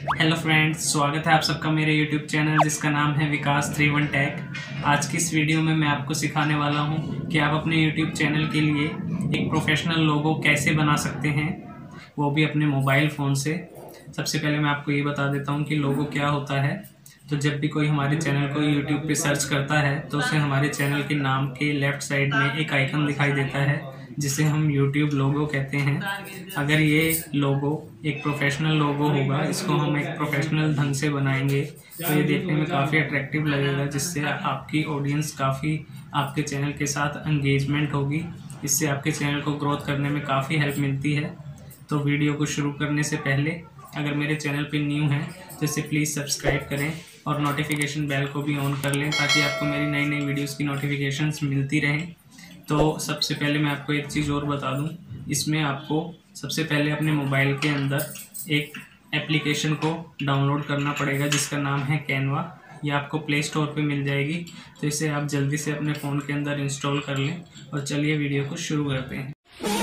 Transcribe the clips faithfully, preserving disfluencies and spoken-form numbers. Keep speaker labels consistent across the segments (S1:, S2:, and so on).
S1: Hello friends, स्वागत है आप सबका मेरे यूट्यूब चैनल जिसका नाम है विकास थ्री वन टेक। आज की इस वीडियो में मैं आपको सिखाने वाला हूं कि आप अपने यूट्यूब चैनल के लिए एक प्रोफेशनल लोगो कैसे बना सकते हैं, वो भी अपने मोबाइल फ़ोन से। सबसे पहले मैं आपको ये बता देता हूं कि लोगो क्या होता है। तो जब भी कोई हमारे चैनल को यूट्यूब पे सर्च करता है तो उसे हमारे चैनल के नाम के लेफ़्ट साइड में एक आइकन दिखाई देता है जिसे हम यूट्यूब लोगो कहते हैं। अगर ये लोगो एक प्रोफेशनल लोगो होगा, इसको हम एक प्रोफेशनल ढंग से बनाएंगे तो ये देखने में काफ़ी अट्रैक्टिव लगेगा, जिससे आपकी ऑडियंस काफ़ी आपके चैनल के साथ एंगेजमेंट होगी। इससे आपके चैनल को ग्रोथ करने में काफ़ी हेल्प मिलती है। तो वीडियो को शुरू करने से पहले अगर मेरे चैनल पे न्यू हैं तो इसे प्लीज़ सब्सक्राइब करें और नोटिफिकेशन बेल को भी ऑन कर लें ताकि आपको मेरी नई नई वीडियोस की नोटिफिकेशंस मिलती रहें। तो सबसे पहले मैं आपको एक चीज़ और बता दूं, इसमें आपको सबसे पहले अपने मोबाइल के अंदर एक एप्लीकेशन को डाउनलोड करना पड़ेगा जिसका नाम है कैनवा। ये आपको प्ले स्टोर पे मिल जाएगी, तो इसे आप जल्दी से अपने फ़ोन के अंदर इंस्टॉल कर लें। और चलिए वीडियो को शुरू करते हैं।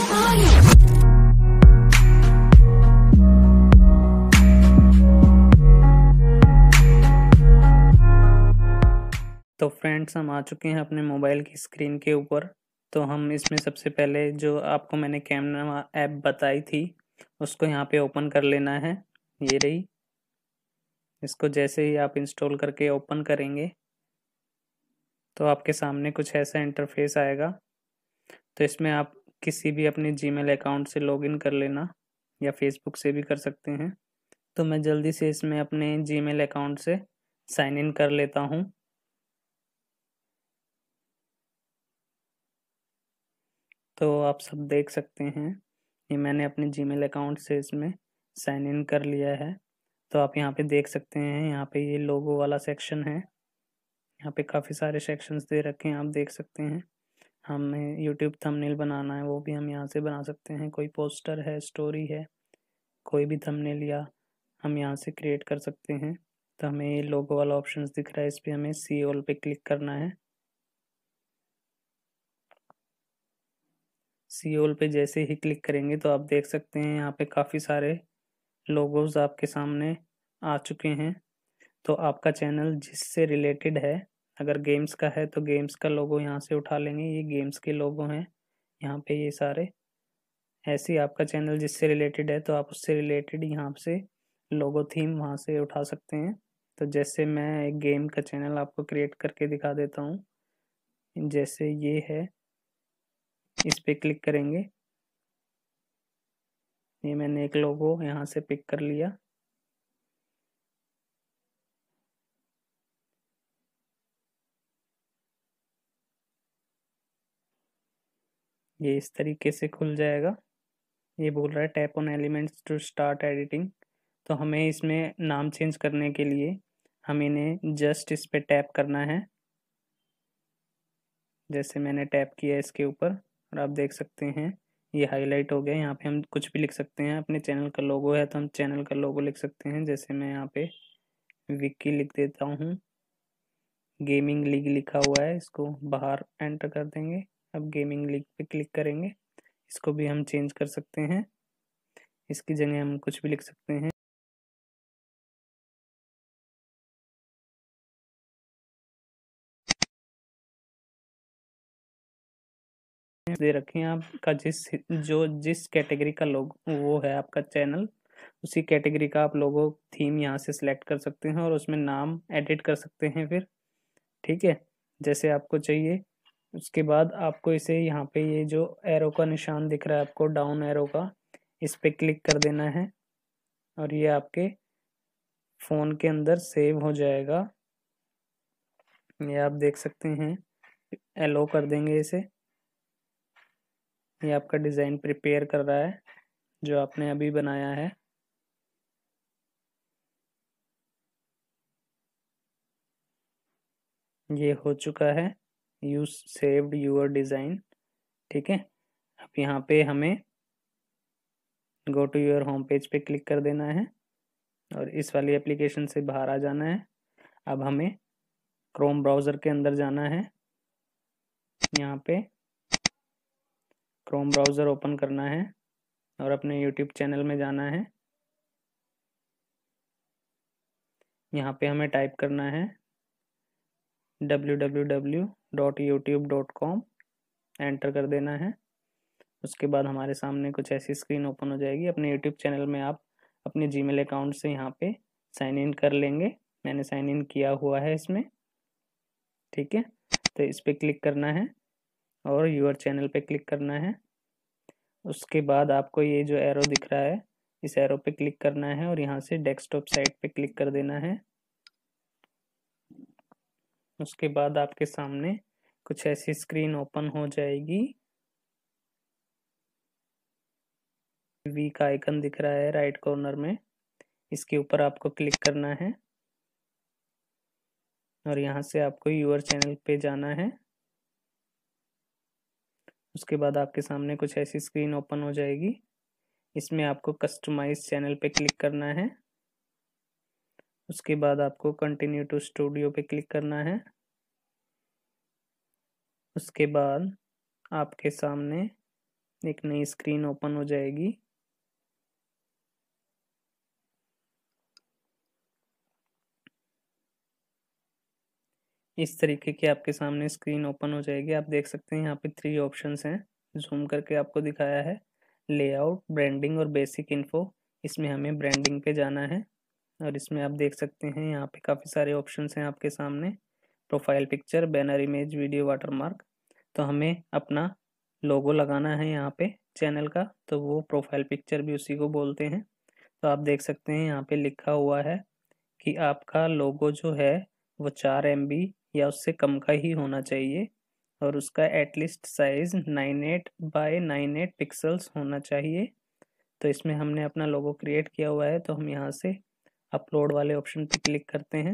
S1: तो फ्रेंड्स, हम आ चुके हैं अपने मोबाइल की स्क्रीन के ऊपर। तो हम इसमें सबसे पहले जो आपको मैंने कैनवा ऐप बताई थी उसको यहाँ पे ओपन कर लेना है। ये रही। इसको जैसे ही आप इंस्टॉल करके ओपन करेंगे तो आपके सामने कुछ ऐसा इंटरफेस आएगा। तो इसमें आप किसी भी अपने जीमेल अकाउंट से लॉगिन कर लेना या फेसबुक से भी कर सकते हैं। तो मैं जल्दी से इसमें अपने जीमेल अकाउंट से साइन इन कर लेता हूँ। तो आप सब देख सकते हैं ये मैंने अपने जीमेल अकाउंट से इसमें साइन इन कर लिया है। तो आप यहाँ पे देख सकते हैं, यहाँ पे ये लोगो वाला सेक्शन है। यहाँ पे काफ़ी सारे सेक्शंस दे रखे हैं, आप देख सकते हैं। हमें यूट्यूब थंबनेल बनाना है, वो भी हम यहाँ से बना सकते हैं। कोई पोस्टर है, स्टोरी है, कोई भी थंबनेल या हम यहाँ से क्रिएट कर सकते हैं। तो हमें ये लोगो वाला ऑप्शन दिख रहा है, इस पर हमें सी ऑल पे क्लिक करना है। सी ऑल पे जैसे ही क्लिक करेंगे तो आप देख सकते हैं यहाँ पे काफ़ी सारे लोगोज आपके सामने आ चुके हैं। तो आपका चैनल जिससे रिलेटेड है, अगर गेम्स का है तो गेम्स का लोगो यहाँ से उठा लेंगे। ये गेम्स के लोगो हैं यहाँ पे ये सारे। ऐसे ही आपका चैनल जिससे रिलेटेड है तो आप उससे रिलेटेड यहाँ से लोगो थीम वहाँ से उठा सकते हैं। तो जैसे मैं एक गेम का चैनल आपको क्रिएट करके दिखा देता हूँ। जैसे ये है, इस पे क्लिक करेंगे। ये मैंने एक लोगो यहाँ से पिक कर लिया। ये इस तरीके से खुल जाएगा। ये बोल रहा है tap on elements to start editing. तो हमें इसमें नाम चेंज करने के लिए हम इन्हें जस्ट इस पे टैप करना है। जैसे मैंने टैप किया इसके ऊपर और आप देख सकते हैं ये हाईलाइट हो गया। यहाँ पे हम कुछ भी लिख सकते हैं। अपने चैनल का लोगो है तो हम चैनल का लोगो लिख सकते हैं। जैसे मैं यहाँ पे विक्की लिख देता हूँ। गेमिंग लीग लिखा हुआ है, इसको बाहर एंटर कर देंगे। अब गेमिंग लीग पे क्लिक करेंगे। इसको भी हम चेंज कर सकते हैं, इसकी जगह हम कुछ भी लिख सकते हैं। दे रखे हैं आपका जिस जो जिस कैटेगरी का लोगो वो है आपका चैनल, उसी कैटेगरी का आप लोगो थीम यहाँ से सिलेक्ट कर सकते हैं और उसमें नाम एडिट कर सकते हैं फिर। ठीक है, जैसे आपको चाहिए। उसके बाद आपको इसे यहाँ पे ये जो एरो का निशान दिख रहा है आपको, डाउन एरो का, इस पे क्लिक कर देना है और ये आपके फ़ोन के अंदर सेव हो जाएगा। ये आप देख सकते हैं। एलो कर देंगे इसे। ये आपका डिज़ाइन प्रिपेयर कर रहा है जो आपने अभी बनाया है। ये हो चुका है। You saved your design. ठीक है, अब यहाँ पे हमें go to your home page पे क्लिक कर देना है और इस वाली एप्लीकेशन से बाहर आ जाना है। अब हमें क्रोम ब्राउज़र के अंदर जाना है। यहाँ पे क्रोम ब्राउज़र ओपन करना है और अपने यूट्यूब चैनल में जाना है। यहाँ पे हमें टाइप करना है W W W dot YouTube dot com, enter कर देना है। उसके बाद हमारे सामने कुछ ऐसी स्क्रीन ओपन हो जाएगी। अपने यूट्यूब चैनल में आप अपने जीमेल अकाउंट से यहाँ पे साइन इन कर लेंगे। मैंने साइन इन किया हुआ है इसमें, ठीक है। तो इस पर क्लिक करना है और यूर चैनल पे क्लिक करना है। उसके बाद आपको ये जो एरो दिख रहा है, इस एरो पे क्लिक करना है और यहाँ से डेस्कटॉप साइट पे क्लिक कर देना है। उसके बाद आपके सामने कुछ ऐसी स्क्रीन ओपन हो जाएगी। वी का आइकन दिख रहा है राइट कॉर्नर में, इसके ऊपर आपको क्लिक करना है और यहाँ से आपको यूर चैनल पे जाना है। उसके बाद आपके सामने कुछ ऐसी स्क्रीन ओपन हो जाएगी। इसमें आपको कस्टमाइज चैनल पे क्लिक करना है। उसके बाद आपको कंटिन्यू टू स्टूडियो पे क्लिक करना है। उसके बाद आपके सामने एक नई स्क्रीन ओपन हो जाएगी। इस तरीके की आपके सामने स्क्रीन ओपन हो जाएगी। आप देख सकते हैं यहाँ पे थ्री ऑप्शंस हैं, जूम करके आपको दिखाया है, लेआउट, ब्रांडिंग और बेसिक इन्फो। इसमें हमें ब्रांडिंग पे जाना है और इसमें आप देख सकते हैं यहाँ पे काफ़ी सारे ऑप्शंस हैं आपके सामने, profile picture, banner image, video, watermark. तो हमें अपना लोगो लगाना है यहाँ पे चैनल का, तो वो प्रोफाइल पिक्चर भी उसी को बोलते हैं। तो आप देख सकते हैं यहाँ पे लिखा हुआ है कि आपका लोगो जो है वो चार एम बी या उससे कम का ही होना चाहिए और उसका at least size nine eight by nine eight pixels होना चाहिए। तो इसमें हमने अपना लोगो क्रिएट किया हुआ है, तो हम यहाँ से अपलोड वाले ऑप्शन पे क्लिक करते हैं।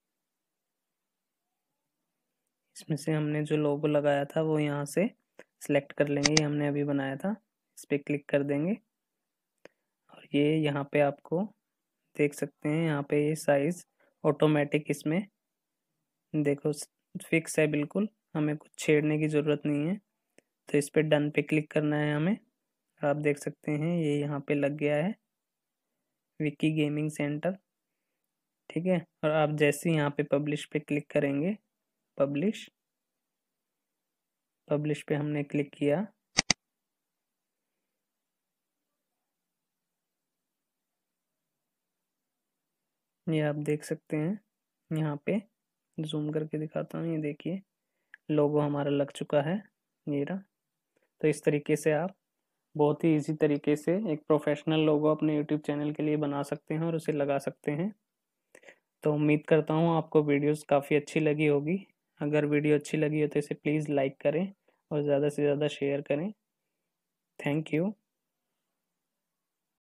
S1: इसमें से हमने जो लोगो लगाया था वो यहाँ से सिलेक्ट कर लेंगे, ये हमने अभी बनाया था, इस पर क्लिक कर देंगे और ये यहाँ पे आपको देख सकते हैं यहाँ पे ये साइज ऑटोमेटिक इसमें देखो फिक्स है बिल्कुल, हमें कुछ छेड़ने की ज़रूरत नहीं है। तो इस पर डन पे क्लिक करना है हमें। आप देख सकते हैं ये यहाँ पे लग गया है विकी गेमिंग सेंटर, ठीक है। और आप जैसे यहाँ पे पब्लिश पे क्लिक करेंगे, पब्लिश पब्लिश पे हमने क्लिक किया, ये आप देख सकते हैं यहाँ पे, जूम करके दिखाता हूँ, ये देखिए लोगो हमारा लग चुका है ये रहा। तो इस तरीके से आप बहुत ही इजी तरीके से एक प्रोफेशनल लोगो अपने यूट्यूब चैनल के लिए बना सकते हैं और उसे लगा सकते हैं। तो उम्मीद करता हूँ आपको वीडियोस काफ़ी अच्छी लगी होगी। अगर वीडियो अच्छी लगी हो तो इसे प्लीज़ लाइक करें और ज़्यादा से ज़्यादा शेयर करें। Thank you.